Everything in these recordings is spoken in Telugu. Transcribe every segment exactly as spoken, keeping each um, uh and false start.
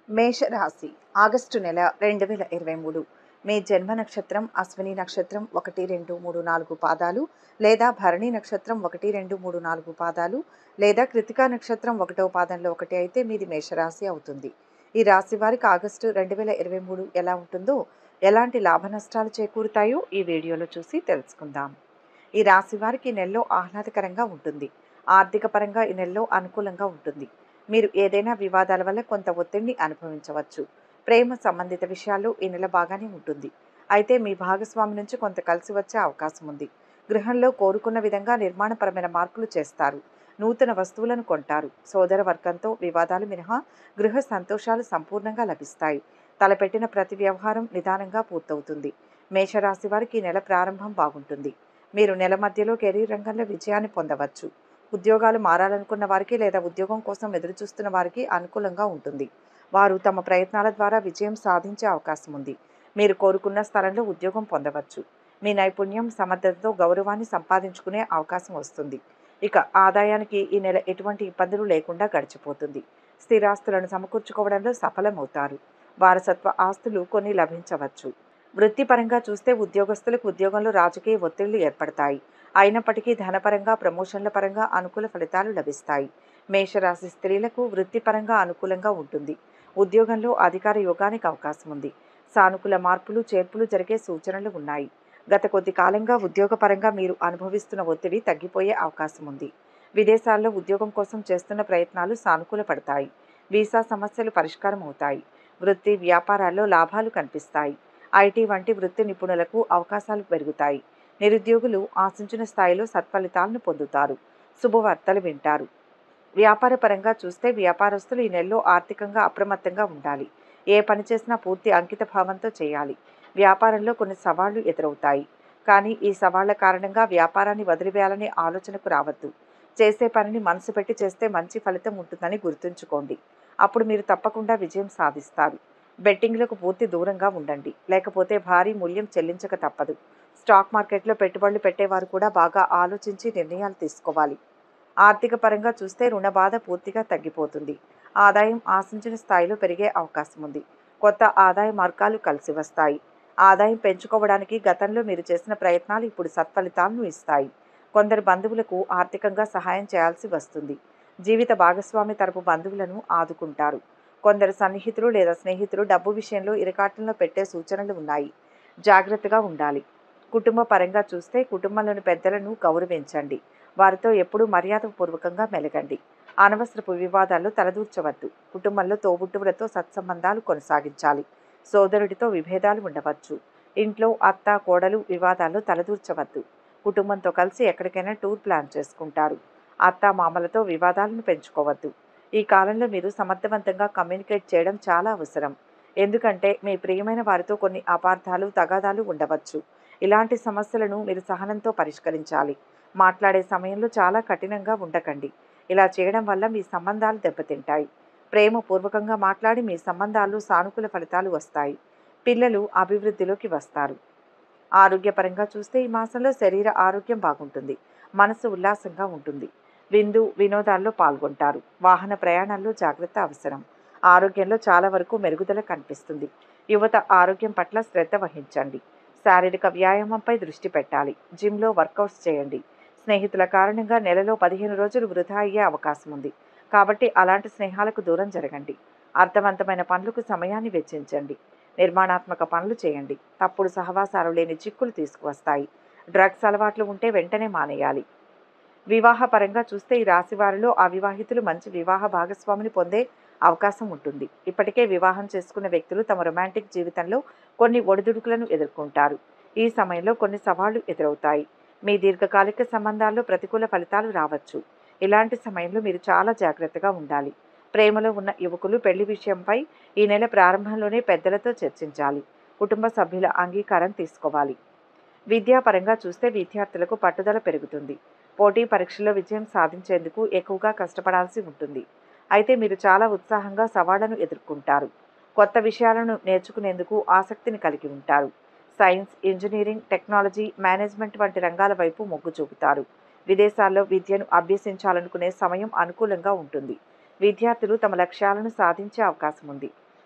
మేషరాశి ఆగస్టు నెల రెండు వేల ఇరవై మూడు మీ జన్మ నక్షత్రం అశ్విని నక్షత్రం ఒకటి రెండు మూడు నాలుగు పాదాలు లేదా భరణి నక్షత్రం ఒకటి రెండు మూడు నాలుగు పాదాలు లేదా కృతికా నక్షత్రం ఒకటో పాదంలో ఒకటి అయితే మీది మేషరాశి అవుతుంది. ఈ రాశి వారికి ఆగస్టు రెండు వేల ఇరవై మూడు ఎలా ఉంటుందో, ఎలాంటి లాభ నష్టాలు చేకూరుతాయో ఈ వీడియోలో చూసి తెలుసుకుందాం. ఈ రాశి వారికి ఈ నెలలో ఆహ్లాదకరంగా ఉంటుంది. ఆర్థిక పరంగా ఈ నెలలో అనుకూలంగా ఉంటుంది. మీరు ఏదైనా వివాదాల వల్ల కొంత ఒత్తిడిని అనుభవించవచ్చు. ప్రేమ సంబంధిత విషయాల్లో ఈ నెల బాగానే ఉంటుంది. అయితే మీ భాగస్వామి నుంచి కొంత కలిసి వచ్చే అవకాశం ఉంది. గృహంలో కోరుకున్న విధంగా నిర్మాణపరమైన మార్పులు చేస్తారు. నూతన వస్తువులను కొంటారు. సోదర వర్గంతో వివాదాలు మినహా గృహ సంతోషాలు సంపూర్ణంగా లభిస్తాయి. తలపెట్టిన ప్రతి వ్యవహారం నిదానంగా పూర్తవుతుంది. మేషరాశి వారికి ఈ నెల ప్రారంభం బాగుంటుంది. మీరు నెల మధ్యలో కెరీర్ రంగంలో విజయాన్ని పొందవచ్చు. ఉద్యోగాలు మారాలనుకున్న వారికి లేదా ఉద్యోగం కోసం ఎదురుచూస్తున్న వారికి అనుకూలంగా ఉంటుంది. వారు తమ ప్రయత్నాల ద్వారా విజయం సాధించే అవకాశం ఉంది. మీరు కోరుకున్న స్థలంలో ఉద్యోగం పొందవచ్చు. మీ నైపుణ్యం సమర్థతతో గౌరవాన్ని సంపాదించుకునే అవకాశం వస్తుంది. ఇక ఆదాయానికి ఈ నెల ఎటువంటి ఇబ్బందులు లేకుండా గడిచిపోతుంది. స్థిరాస్తులను సమకూర్చుకోవడంలో సఫలమవుతారు. వారసత్వ ఆస్తులు కొన్ని లభించవచ్చు. వృత్తిపరంగా చూస్తే ఉద్యోగస్తులకు ఉద్యోగంలో రాజకీయ ఒత్తిళ్లు ఏర్పడతాయి. అయినప్పటికీ ధనపరంగా, ప్రమోషన్ల పరంగా అనుకూల ఫలితాలు లభిస్తాయి. మేషరాశి స్త్రీలకు వృత్తిపరంగా అనుకూలంగా ఉంటుంది. ఉద్యోగంలో అధికార యోగానికి అవకాశం ఉంది. సానుకూల మార్పులు చేర్పులు జరిగే సూచనలు ఉన్నాయి. గత కొద్ది కాలంగా ఉద్యోగపరంగా మీరు అనుభవిస్తున్న ఒత్తిడి తగ్గిపోయే అవకాశం ఉంది. విదేశాల్లో ఉద్యోగం కోసం చేస్తున్న ప్రయత్నాలు సానుకూల పడతాయి. వీసా సమస్యలు పరిష్కారం అవుతాయి. వృత్తి వ్యాపారాల్లో లాభాలు కనిపిస్తాయి. ఐటీ వంటి వృత్తి నిపుణులకు అవకాశాలు పెరుగుతాయి. నిరుద్యోగులు ఆశించిన స్థాయిలో సత్ఫలితాలను పొందుతారు. శుభవార్తలు వింటారు. వ్యాపార పరంగా చూస్తే వ్యాపారస్తులు ఈ నెలలో ఆర్థికంగా అప్రమత్తంగా ఉండాలి. ఏ పని చేసినా పూర్తి అంకిత భావంతో చేయాలి. వ్యాపారంలో కొన్ని సవాళ్లు ఎదురవుతాయి. కానీ ఈ సవాళ్ల కారణంగా వ్యాపారాన్ని వదిలివేయాలనే ఆలోచనకు రావద్దు. చేసే పనిని మనసు పెట్టి చేస్తే మంచి ఫలితం ఉంటుందని గుర్తుంచుకోండి. అప్పుడు మీరు తప్పకుండా విజయం సాధిస్తారు. బెట్టింగ్లకు పూర్తి దూరంగా ఉండండి. లేకపోతే భారీ మూల్యం చెల్లించక తప్పదు. స్టాక్ మార్కెట్లో పెట్టుబడులు పెట్టేవారు కూడా బాగా ఆలోచించి నిర్ణయాలు తీసుకోవాలి. ఆర్థిక పరంగా చూస్తే రుణ బాధ పూర్తిగా తగ్గిపోతుంది. ఆదాయం ఆశించిన స్థాయిలో పెరిగే అవకాశం ఉంది. కొత్త ఆదాయ మార్గాలు కలిసి వస్తాయి. ఆదాయం పెంచుకోవడానికి గతంలో మీరు చేసిన ప్రయత్నాలు ఇప్పుడు సత్ఫలితాలను ఇస్తాయి. కొందరు బంధువులకు ఆర్థికంగా సహాయం చేయాల్సి వస్తుంది. జీవిత భాగస్వామి తరపు బంధువులను ఆదుకుంటారు. కొందరు సన్నిహితులు లేదా స్నేహితులు డబ్బు విషయంలో ఇరకాటంలో పెట్టే సూచనలు ఉన్నాయి. జాగ్రత్తగా ఉండాలి. కుటుంబ పరంగా చూస్తే కుటుంబంలోని పెద్దలను గౌరవించండి. వారితో ఎప్పుడూ మర్యాదపూర్వకంగా మెలగండి. అనవసరపు వివాదాల్లో తలదూర్చవద్దు. కుటుంబంలో తోబుట్టువులతో సత్సంబంధాలు కొనసాగించాలి. సోదరుడితో విభేదాలు ఉండవచ్చు. ఇంట్లో అత్త కోడలు వివాదాల్లో తలదూర్చవద్దు. కుటుంబంతో కలిసి ఎక్కడికైనా టూర్ ప్లాన్ చేసుకుంటారు. అత్త మామలతో వివాదాలను పెంచుకోవద్దు. ఈ కాలంలో మీరు సమర్థవంతంగా కమ్యూనికేట్ చేయడం చాలా అవసరం. ఎందుకంటే మీ ప్రియమైన వారితో కొన్ని అపార్థాలు తగాదాలు ఉండవచ్చు. ఇలాంటి సమస్యలను మీరు సహనంతో పరిష్కరించాలి. మాట్లాడే సమయంలో చాలా కఠినంగా ఉండకండి. ఇలా చేయడం వల్ల మీ సంబంధాలు దెబ్బతింటాయి. ప్రేమపూర్వకంగా మాట్లాడి మీ సంబంధాల్లో సానుకూల ఫలితాలు వస్తాయి. పిల్లలు అభివృద్ధిలోకి వస్తారు. ఆరోగ్యపరంగా చూస్తే ఈ మాసంలో శరీర ఆరోగ్యం బాగుంటుంది. మనసు ఉల్లాసంగా ఉంటుంది. విందు వినోదాల్లో పాల్గొంటారు. వాహన ప్రయాణాల్లో జాగ్రత్త అవసరం. ఆరోగ్యంలో చాలా వరకు మెరుగుదల కనిపిస్తుంది. యువత ఆరోగ్యం పట్ల శ్రద్ధ వహించండి. శారీరక వ్యాయామంపై దృష్టి పెట్టాలి. జిమ్లో వర్కౌట్స్ చేయండి. స్నేహితుల కారణంగా నెలలో పదిహేను రోజులు వృధా అయ్యే అవకాశం ఉంది. కాబట్టి అలాంటి స్నేహాలకు దూరం జరగండి. అర్థవంతమైన పనులకు సమయాన్ని వెచ్చించండి. నిర్మాణాత్మక పనులు చేయండి. తప్పుడు సహవాసాలు లేని చిక్కులు తీసుకువస్తాయి. డ్రగ్స్ అలవాట్లు ఉంటే వెంటనే మానేయాలి. వివాహ పరంగా చూస్తే ఈ రాశి వారిలో అవివాహితులు మంచి వివాహ భాగస్వామిని పొందే అవకాశం ఉంటుంది. ఇప్పటికే వివాహం చేసుకున్న వ్యక్తులు తమ రొమాంటిక్ జీవితంలో కొన్ని ఒడిదుడుకులను ఎదుర్కొంటారు. ఈ సమయంలో కొన్ని సవాళ్లు ఎదురవుతాయి. మీ దీర్ఘకాలిక సంబంధాల్లో ప్రతికూల ఫలితాలు రావచ్చు. ఇలాంటి సమయంలో మీరు చాలా జాగ్రత్తగా ఉండాలి. ప్రేమలో ఉన్న యువకులు పెళ్లి విషయంపై ఈ నెల ప్రారంభంలోనే పెద్దలతో చర్చించాలి. కుటుంబ సభ్యుల అంగీకారం తీసుకోవాలి. విద్యాపరంగా చూస్తే విద్యార్థులకు పట్టుదల పెరుగుతుంది. పోటీ పరీక్షల్లో విజయం సాధించేందుకు ఎక్కువగా కష్టపడాల్సి ఉంటుంది. అయితే మీరు చాలా ఉత్సాహంగా సవాళ్లను ఎదుర్కొంటారు. కొత్త విషయాలను నేర్చుకునేందుకు ఆసక్తిని కలిగి ఉంటారు. సైన్స్, ఇంజనీరింగ్, టెక్నాలజీ, మేనేజ్మెంట్ వంటి రంగాల వైపు మొగ్గు చూపుతారు. విదేశాల్లో విద్యను అభ్యసించాలనుకునే సమయం అనుకూలంగా ఉంటుంది. విద్యార్థులు తమ లక్ష్యాలను సాధించే అవకాశం ఉంది.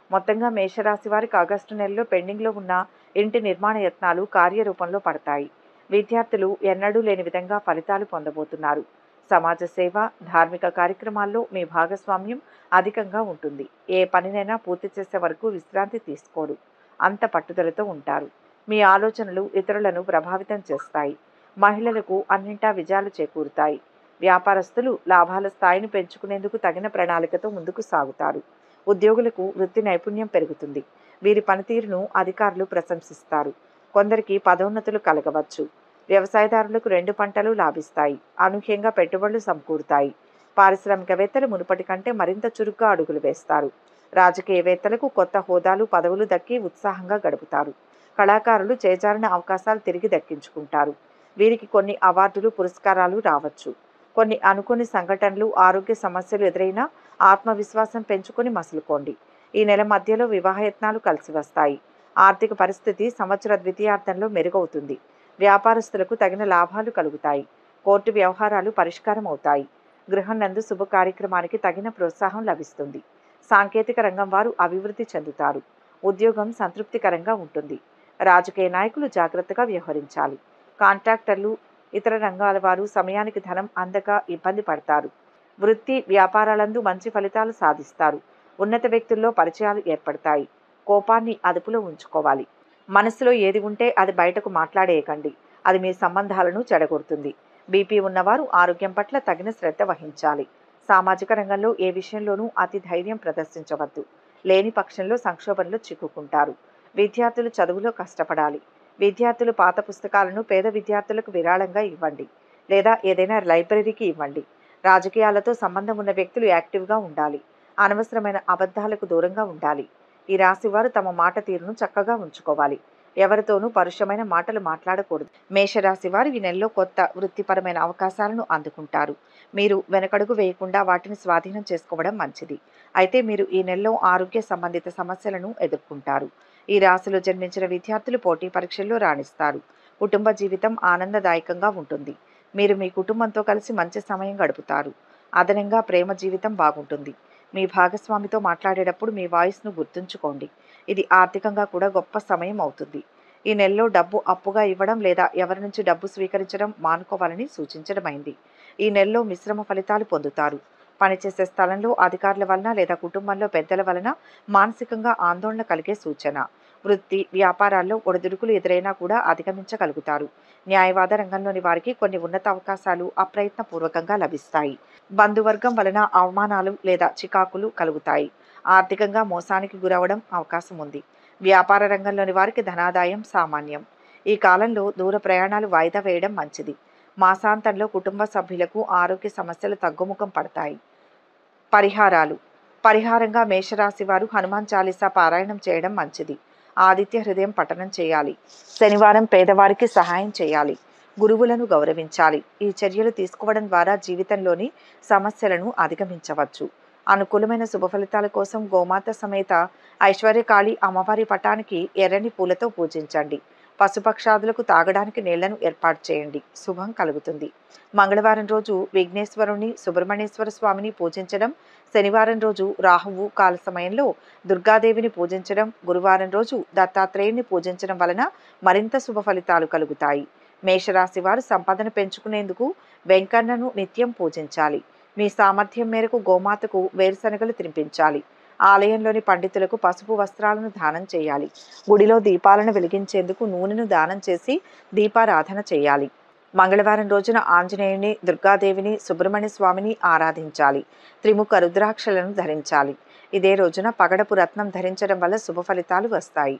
మొత్తంగా మేషరాశి వారికి ఆగస్టు నెలలో పెండింగ్లో ఉన్న ఇంటి నిర్మాణ యత్నాలు కార్యరూపంలో పడతాయి. విద్యార్థులు ఎన్నడూ లేని విధంగా ఫలితాలు పొందబోతున్నారు. సమాజ సేవ, ధార్మిక కార్యక్రమాల్లో మీ భాగస్వామ్యం అధికంగా ఉంటుంది. ఏ పనినైనా పూర్తి చేసే వరకు విశ్రాంతి తీసుకోరు. అంత పట్టుదలతో ఉంటారు. మీ ఆలోచనలు ఇతరులను ప్రభావితం చేస్తాయి. మహిళలకు అన్నింటా విజయాలు చేకూరుతాయి. వ్యాపారస్తులు లాభాల స్థాయిని పెంచుకునేందుకు తగిన ప్రణాళికతో ముందుకు సాగుతారు. ఉద్యోగులకు వృత్తి నైపుణ్యం పెరుగుతుంది. వీరి పనితీరును అధికారులు ప్రశంసిస్తారు. కొందరికి పదోన్నతులు కలగవచ్చు. వ్యవసాయదారులకు రెండు పంటలు లాభిస్తాయి. అనూహ్యంగా పెట్టుబడులు సమకూరుతాయి. పారిశ్రామికవేత్తలు మునుపటి కంటే మరింత చురుగ్గా అడుగులు వేస్తారు. రాజకీయవేత్తలకు కొత్త హోదాలు, పదవులు దక్కి ఉత్సాహంగా గడుపుతారు. కళాకారులు చేజారిన అవకాశాలు తిరిగి దక్కించుకుంటారు. వీరికి కొన్ని అవార్డులు, పురస్కారాలు రావచ్చు. కొన్ని అనుకోని సంఘటనలు, ఆరోగ్య సమస్యలు ఎదురైనా ఆత్మవిశ్వాసం పెంచుకొని మసులుకోండి. ఈ నెల మధ్యలో వివాహయత్నాలు కలిసి వస్తాయి. ఆర్థిక పరిస్థితి సంవత్సర ద్వితీయార్థంలో మెరుగవుతుంది. వ్యాపారస్తులకు తగిన లాభాలు కలుగుతాయి. కోర్టు వ్యవహారాలు పరిష్కారం అవుతాయి. గృహం నందు శుభ కార్యక్రమానికి తగిన ప్రోత్సాహం లభిస్తుంది. సాంకేతిక రంగం వారు అభివృద్ధి చెందుతారు. ఉద్యోగం సంతృప్తికరంగా ఉంటుంది. రాజకీయ నాయకులు జాగ్రత్తగా వ్యవహరించాలి. కాంట్రాక్టర్లు, ఇతర రంగాల వారు సమయానికి ధనం అందక ఇబ్బంది పడతారు. వృత్తి వ్యాపారాలందు మంచి ఫలితాలు సాధిస్తారు. ఉన్నత వ్యక్తుల్లో పరిచయాలు ఏర్పడతాయి. కోపాన్ని అదుపులో ఉంచుకోవాలి. మనసులో ఏది ఉంటే అది బయటకు మాట్లాడేయకండి. అది మీ సంబంధాలను చెడగొడుతుంది. బీపీ ఉన్నవారు ఆరోగ్యం పట్ల తగిన శ్రద్ధ వహించాలి. సామాజిక రంగంలో ఏ విషయంలోనూ అతి ధైర్యం ప్రదర్శించవద్దు. లేని పక్షంలో సంక్షోభంలో చిక్కుకుంటారు. విద్యార్థులు చదువులో కష్టపడాలి. విద్యార్థులు పాత పుస్తకాలను పేద విద్యార్థులకు విరాళంగా ఇవ్వండి, లేదా ఏదైనా లైబ్రరీకి ఇవ్వండి. రాజకీయాలతో సంబంధం ఉన్న వ్యక్తులు యాక్టివ్గా ఉండాలి. అనవసరమైన అబద్ధాలకు దూరంగా ఉండాలి. ఈ రాశి వారు తమ మాట తీరును చక్కగా ఉంచుకోవాలి. ఎవరితోనూ పరుషమైన మాటలు మాట్లాడకూడదు. మేషరాశి వారు ఈ నెలలో కొత్త వృత్తిపరమైన అవకాశాలను అందుకుంటారు. మీరు వెనకడుగు వేయకుండా వాటిని స్వాధీనం చేసుకోవడం మంచిది. అయితే మీరు ఈ నెలలో ఆరోగ్య సంబంధిత సమస్యలను ఎదుర్కొంటారు. ఈ రాశిలో జన్మించిన విద్యార్థులు పోటీ పరీక్షల్లో రాణిస్తారు. కుటుంబ జీవితం ఆనందదాయకంగా ఉంటుంది. మీరు మీ కుటుంబంతో కలిసి మంచి సమయం గడుపుతారు. అదనంగా ప్రేమ జీవితం బాగుంటుంది. మీ భాగస్వామితో మాట్లాడేటప్పుడు మీ వాయిస్ను గుర్తుంచుకోండి. ఇది ఆర్థికంగా కూడా గొప్ప సమయం అవుతుంది. ఈ నెలలో డబ్బు అప్పుగా ఇవ్వడం లేదా ఎవరి నుంచి డబ్బు స్వీకరించడం మానుకోవాలని సూచించడమైంది. ఈ నెలలో మిశ్రమ ఫలితాలు పొందుతారు. పనిచేసే స్థలంలో అధికారుల వలన లేదా కుటుంబంలో పెద్దల వలన మానసికంగా ఆందోళన కలిగే సూచన. వృత్తి వ్యాపారాల్లో ఒడిదుడుకులు ఎదురైనా కూడా అధిగమించగలుగుతారు. న్యాయవాద రంగంలోని వారికి కొన్ని ఉన్నత అవకాశాలు అప్రయత్నపూర్వకంగా లభిస్తాయి. బంధువర్గం వలన అవమానాలు లేదా చికాకులు కలుగుతాయి. ఆర్థికంగా మోసానికి గురవడం అవకాశం ఉంది. వ్యాపార రంగంలోని వారికి ధనాదాయం సామాన్యం. ఈ కాలంలో దూర ప్రయాణాలు వాయిదా వేయడం మంచిది. మాసాంతంలో కుటుంబ సభ్యులకు ఆరోగ్య సమస్యలు తగ్గుముఖం పడతాయి. పరిహారాలు. పరిహారంగా మేషరాశి వారు హనుమాన్ చాలీసా పారాయణం చేయడం మంచిది. ఆదిత్య హృదయం పఠనం చేయాలి. శనివారం పేదవారికి సహాయం చేయాలి. గురువులను గౌరవించాలి. ఈ చర్యలు తీసుకోవడం ద్వారా జీవితంలోని సమస్యలను అధిగమించవచ్చు. అనుకూలమైన శుభ ఫలితాల కోసం గోమాత సమేత ఐశ్వర్యకాళి అమ్మవారి పటానికి ఎర్రని పూలతో పూజించండి. పశుపక్షాదులకు తాగడానికి నీళ్లను ఏర్పాటు చేయండి. శుభం కలుగుతుంది. మంగళవారం రోజు విఘ్నేశ్వరుని, సుబ్రహ్మణ్యేశ్వర స్వామిని పూజించడం, శనివారం రోజు రాహువు కాల సమయంలో దుర్గాదేవిని పూజించడం, గురువారం రోజు దత్తాత్రేయుని పూజించడం వలన మరింత శుభ ఫలితాలు కలుగుతాయి. మేషరాశి వారు సంపదను పెంచుకునేందుకు వెంకన్నను నిత్యం పూజించాలి. మీ సామర్థ్యం మేరకు గోమాతకు వేరుశనగలు తినిపించాలి. ఆలయంలోని పండితులకు పసుపు వస్త్రాలను దానం చేయాలి. గుడిలో దీపాలను వెలిగించేందుకు నూనెను దానం చేసి దీపారాధన చేయాలి. మంగళవారం రోజున ఆంజనేయుని, దుర్గాదేవిని, సుబ్రహ్మణ్య స్వామిని ఆరాధించాలి. త్రిముఖ రుద్రాక్షలను ధరించాలి. ఇదే రోజున పగడపు రత్నం ధరించడం వల్ల శుభ ఫలితాలు వస్తాయి.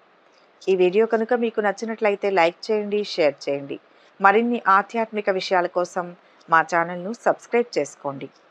ఈ వీడియో కనుక మీకు నచ్చినట్లయితే లైక్ చేయండి, షేర్ చేయండి. మరిన్ని ఆధ్యాత్మిక విషయాల కోసం మా ఛానల్ను సబ్స్క్రైబ్ చేసుకోండి.